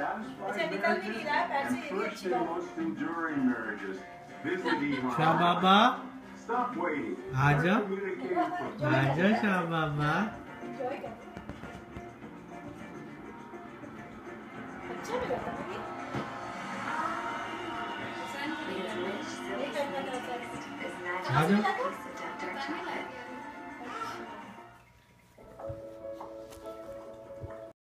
अच्छा निकल भी नहीं रहा है पैर से, ये भी अच्छी बात है। शाह बाबा आजा आजा शाह बाबा। अच्छा भी लगता है आजा